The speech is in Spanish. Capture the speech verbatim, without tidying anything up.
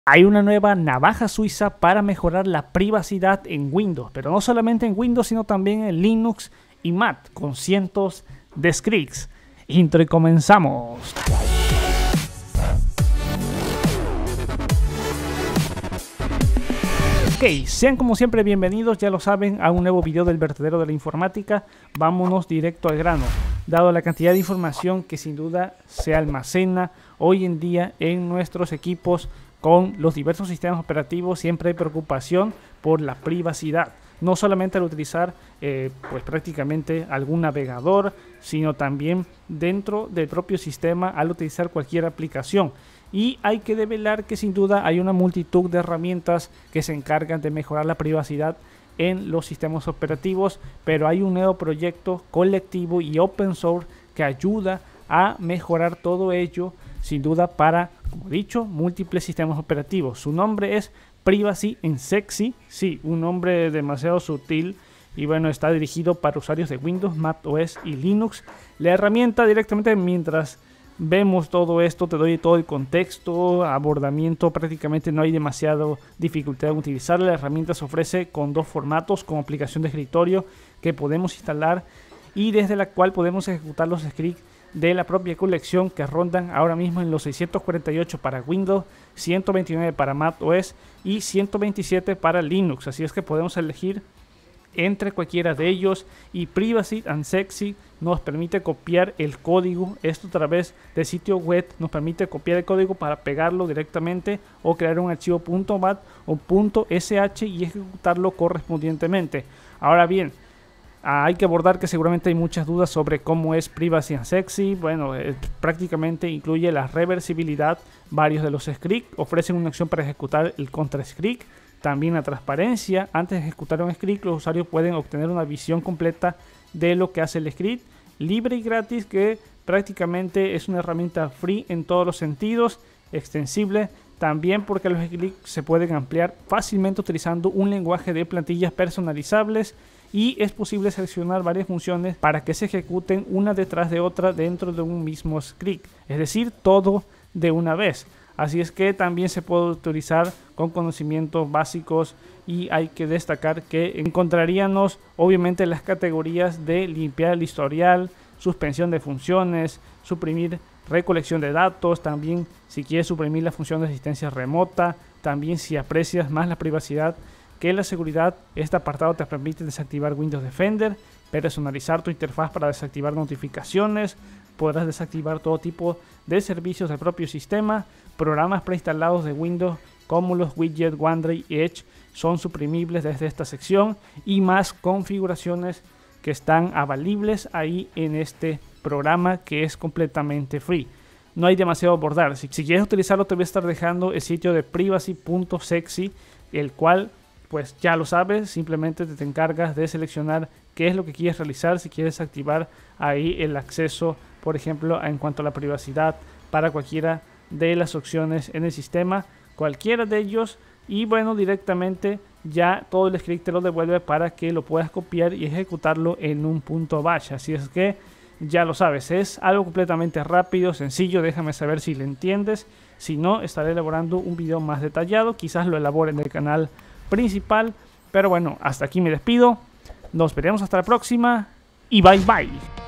Hay una nueva navaja suiza para mejorar la privacidad en Windows, pero no solamente en Windows, sino también en Linux y Mac, con cientos de scripts. Intro y comenzamos. Ok, sean como siempre bienvenidos, ya lo saben, a un nuevo video del vertedero de la informática. Vámonos directo al grano. Dado la cantidad de información que sin duda se almacena hoy en día en nuestros equipos con los diversos sistemas operativos, siempre hay preocupación por la privacidad. No solamente al utilizar eh, pues prácticamente algún navegador, sino también dentro del propio sistema al utilizar cualquier aplicación. Y hay que develar que sin duda hay una multitud de herramientas que se encargan de mejorar la privacidad en los sistemas operativos, pero hay un nuevo proyecto colectivo y open source que ayuda a mejorar todo ello, sin duda para, como he dicho, múltiples sistemas operativos. Su nombre es Privacy and Sexy, sí, un nombre demasiado sutil y bueno, está dirigido para usuarios de Windows, macOS y Linux. La herramienta directamente, mientras vemos todo esto, te doy todo el contexto, abordamiento, prácticamente no hay demasiada dificultad en utilizarla. La herramienta se ofrece con dos formatos, como aplicación de escritorio que podemos instalar y desde la cual podemos ejecutar los scripts de la propia colección, que rondan ahora mismo en los seiscientos cuarenta y ocho para Windows, ciento veintinueve para macOS y ciento veintisiete para Linux. Así es que podemos elegir entre cualquiera de ellos, y Privacy and Sexy nos permite copiar el código. Esto a través del sitio web nos permite copiar el código para pegarlo directamente o crear un archivo .bat o .sh y ejecutarlo correspondientemente. Ahora bien, hay que abordar que seguramente hay muchas dudas sobre cómo es Privacy and Sexy. Bueno, eh, prácticamente incluye la reversibilidad. Varios de los scripts ofrecen una opción para ejecutar el contra script. También la transparencia. Antes de ejecutar un script, los usuarios pueden obtener una visión completa de lo que hace el script. Libre y gratis, que prácticamente es una herramienta free en todos los sentidos. Extensible también porque los scripts se pueden ampliar fácilmente utilizando un lenguaje de plantillas personalizables. Y es posible seleccionar varias funciones para que se ejecuten una detrás de otra dentro de un mismo script, es decir, todo de una vez. Así es que también se puede utilizar con conocimientos básicos, y hay que destacar que encontraríamos obviamente las categorías de limpiar el historial, suspensión de funciones, suprimir recolección de datos, también si quieres suprimir la función de asistencia remota, también si aprecias más la privacidad que la seguridad. Este apartado te permite desactivar Windows Defender, personalizar tu interfaz para desactivar notificaciones, podrás desactivar todo tipo de servicios del propio sistema. Programas preinstalados de Windows como los widgets OneDrive y Edge son suprimibles desde esta sección, y más configuraciones que están avalibles ahí en este programa, que es completamente free. No hay demasiado a abordar. Si, si quieres utilizarlo, te voy a estar dejando el sitio de privacy punto sexy, el cual pues ya lo sabes, simplemente te encargas de seleccionar qué es lo que quieres realizar. Si quieres activar ahí el acceso, por ejemplo, en cuanto a la privacidad para cualquiera de las opciones en el sistema, cualquiera de ellos, y bueno, directamente ya todo el script te lo devuelve para que lo puedas copiar y ejecutarlo en un punto bash. Así es que ya lo sabes, es algo completamente rápido, sencillo. Déjame saber si lo entiendes. Si no, estaré elaborando un video más detallado, quizás lo elabore en el canal principal. Pero bueno, hasta aquí me despido. Nos veremos hasta la próxima y bye bye.